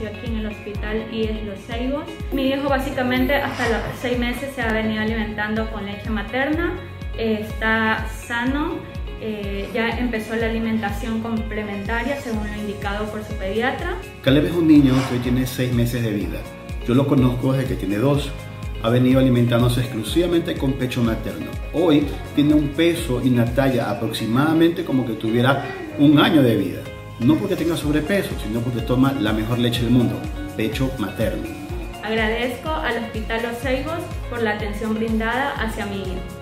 aquí en el hospital IES Los Ceibos. Mi hijo básicamente hasta los 6 meses se ha venido alimentando con leche materna, está sano, ya empezó la alimentación complementaria según lo indicado por su pediatra. Caleb es un niño que hoy tiene 6 meses de vida. Yo lo conozco desde que tiene 2. Ha venido alimentándose exclusivamente con pecho materno. Hoy tiene un peso y una talla aproximadamente como que tuviera 1 año de vida. No porque tenga sobrepeso, sino porque toma la mejor leche del mundo, pecho materno. Agradezco al Hospital Los Ceibos por la atención brindada hacia mi hijo.